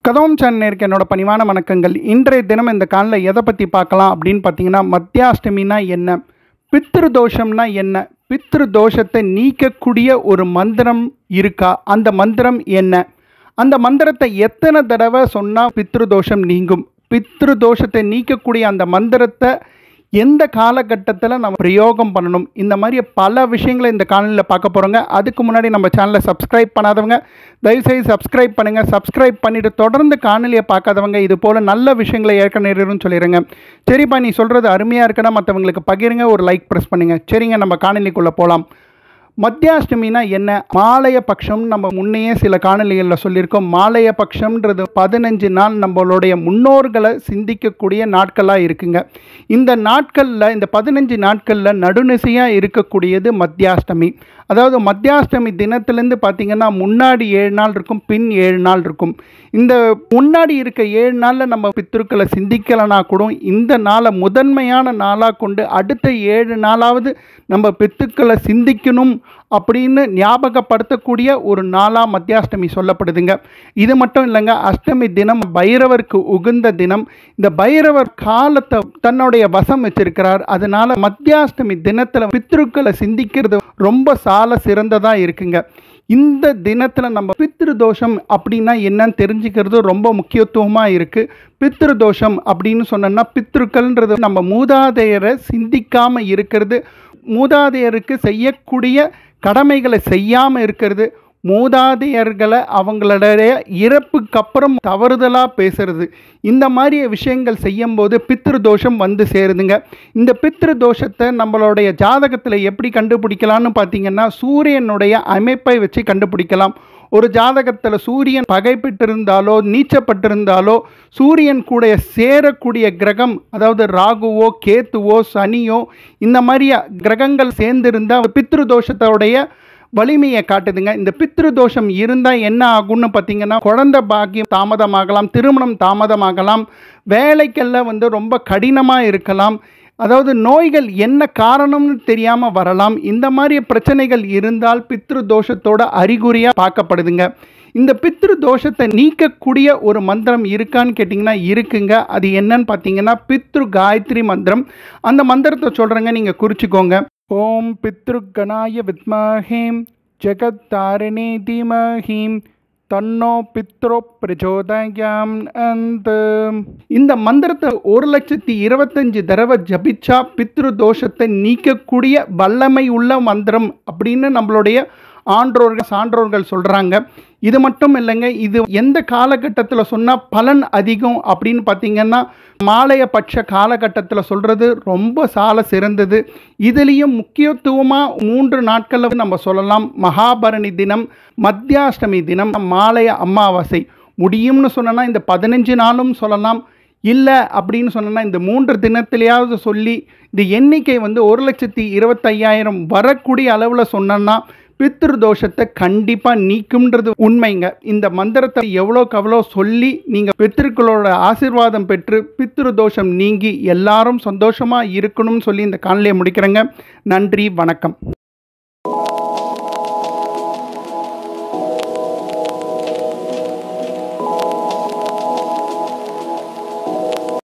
கதவம் சேனலுக்கு என்னோட பணிவான வணக்கங்கள். இன்றைய தினம் இந்த காலில் எதை பற்றி பார்க்கலாம் அப்படின்னு பார்த்தீங்கன்னா, மத்தியாஷ்டமினா என்ன, பித்ரு தோஷம்னா என்ன, பித்ரு தோஷத்தை நீக்கக்கூடிய ஒரு மந்திரம் இருக்கா, அந்த மந்திரம் என்ன, அந்த மந்திரத்தை எத்தனை தடவை சொன்னால் பித்ரு தோஷம் நீங்கும், பித்ரு தோஷத்தை நீக்கக்கூடிய அந்த மந்திரத்தை எந்த காலகட்டத்தில் நம்ம பிரயோகம் பண்ணணும், இந்த மாதிரி பல விஷயங்களை இந்த காணொலியில் பார்க்க போகிறோங்க. அதுக்கு முன்னாடி நம்ம சேனலை சப்ஸ்கிரைப் பண்ணாதவங்க தயவுசெய்து சப்ஸ்கிரைப் பண்ணுங்கள். சப்ஸ்கிரைப் பண்ணிவிட்டு தொடர்ந்து காணொலியை பார்க்காதவங்க இது போல் நல்ல விஷயங்களை ஏற்கனவே சொல்லிடுங்க. சரிப்பா, நீ சொல்கிறது அருமையாக இருக்குன்னா மற்றவங்களுக்கு பகிருங்க, ஒரு லைக் ப்ரெஸ் பண்ணுங்கள். சரிங்க, நம்ம காணொலிக்குள்ளே போகலாம். மத்தியாஷ்டமினா என்ன, மாலைய பட்சம் நம்ம முன்னையே சில காணொலிகளில் சொல்லியிருக்கோம். மாலைய பட்சம்ன்றது 15 நாள் நம்மளுடைய முன்னோர்களை சிந்திக்கக்கூடிய நாட்களாக இருக்குங்க. இந்த நாட்களில், இந்த 15 நாட்களில் நடுநிசையாக இருக்கக்கூடியது மத்தியாஷ்டமி. அதாவது மத்தியாஷ்டமி தினத்திலேருந்து பார்த்திங்கன்னா முன்னாடி 7 நாள் இருக்கும், பின் 7 நாள் இருக்கும். இந்த முன்னாடி இருக்க 7 நாளில் நம்ம பித்ருக்களை சிந்திக்கலைனா கூட இந்த நாளை முதன்மையான நாளாக கொண்டு அடுத்த 7 நாளாவது நம்ம பித்ருக்களை சிந்திக்கணும் அப்படின்னு ஞாபகப்படுத்தக்கூடிய ஒரு நாளாக மத்தியாஷ்டமி சொல்லப்படுதுங்க. இது மட்டும் இல்லைங்க, அஷ்டமி தினம் பைரவருக்கு உகந்த தினம். இந்த பைரவர் காலத்தை தன்னுடைய வசம் வச்சிருக்கிறார். அதனால மத்தியாஷ்டமி தினத்தில் பித்ருக்களை சிந்திக்கிறது ரொம்ப சால சிறந்ததாக இருக்குங்க. இந்த தினத்தில் நம்ம பித்ரு தோஷம் அப்படின்னா என்னன்னு தெரிஞ்சுக்கிறது ரொம்ப முக்கியத்துவமாக இருக்குது. பித்ரு தோஷம் அப்படின்னு சொன்னோன்னா, பித்ருக்கள்ன்றது நம்ம மூதாதையரை சிந்திக்காமல் இருக்கிறது, மூதாதையருக்கு செய்யக்கூடிய கடமைகளை செய்யாமல் இருக்கிறது, மூதாதையர்களை அவங்களுடைய இறப்புக்கு அப்புறம் தவறுதலாக பேசுறது, இந்த மாதிரி விஷயங்கள் செய்யும்போது பித்ரு தோஷம் வந்து சேருதுங்க. இந்த பித்ரு தோஷத்தை நம்மளுடைய ஜாதகத்தில் எப்படி கண்டுபிடிக்கலான்னு பார்த்தீங்கன்னா, சூரியனுடைய அமைப்பை வச்சு கண்டுபிடிக்கலாம். ஒரு ஜாதகத்தில் சூரியன் பகைப்பட்டிருந்தாலோ நீச்சப்பட்டிருந்தாலோ சூரியன் கூட சேரக்கூடிய கிரகம், அதாவது ராகுவோ கேத்துவோ சனியோ இந்த மாதிரி கிரகங்கள் சேர்ந்திருந்தால் பித்ரு தோஷத்தோடைய வலிமையை காட்டுதுங்க. இந்த பித்ரு தோஷம் இருந்தால் என்ன ஆகும்னு பார்த்தீங்கன்னா, குழந்தை பாக்கியம் தாமதமாகலாம், திருமணம் தாமதமாகலாம், வேலைக்கெல்லாம் ரொம்ப கடினமாக இருக்கலாம், அதாவது நோய்கள் என்ன காரணம்னு தெரியாமல் வரலாம். இந்த மாதிரி பிரச்சனைகள் இருந்தால் பித்ரு தோஷத்தோட அறிகுறியாக பார்க்கப்படுதுங்க. இந்த பித்ரு தோஷத்தை நீக்கக்கூடிய ஒரு மந்திரம் இருக்கான்னு கேட்டிங்கன்னா இருக்குங்க. அது என்னன்னு பார்த்தீங்கன்னா, பித்ரு காயத்ரி மந்திரம். அந்த மந்திரத்தை சொல்கிறேங்க, நீங்கள் குறிச்சிக்கோங்க. ஓம் பித்ரு கணாய வித்மஹேம் ஜெகத்தாரிணே தீமஹீம் தன்னோ பித்ரோ பிரச்சோதயாம். இந்த மந்திரத்தை 1,25,000 தடவை ஜபிச்சா பித்ரு தோஷத்தை நீக்கக்கூடிய வல்லமை உள்ள மந்திரம் அப்படின்னு நம்மளுடைய சான்றோர்கள் சொல்கிறாங்க. இது மட்டும் இல்லைங்க, இது எந்த காலகட்டத்தில் சொன்னால் பலன் அதிகம் அப்படின்னு பார்த்தீங்கன்னா, மாலைய பட்ச காலகட்டத்தில் சொல்கிறது ரொம்ப சால சிறந்தது. இதுலேயும் முக்கியத்துவமாக 3 நாட்களில் நம்ம சொல்லலாம். மகாபரணி தினம், மத்தியாஷ்டமி தினம், மாலைய அமாவாசை. முடியும்னு சொன்னால் இந்த 15 நாளும் சொல்லலாம். இல்லை அப்படின்னு சொன்னால் இந்த 3 தினத்திலேயாவது சொல்லி இந்த எண்ணிக்கை 1,25,000 வரக்கூடிய அளவில் சொன்னோன்னா பித்ரு தோஷத்தை கண்டிப்பாக நீக்கும்ன்றது உண்மைங்க. இந்த மந்திரத்தை எவ்வளோக்கு அவ்வளோ சொல்லி நீங்கள் பித்ருக்களோட ஆசீர்வாதம் பெற்று பித்ரு தோஷம் நீங்கி எல்லாரும் சந்தோஷமாக இருக்கணும்னு சொல்லி இந்த காணொலியை முடிக்கிறேங்க. நன்றி, வணக்கம்.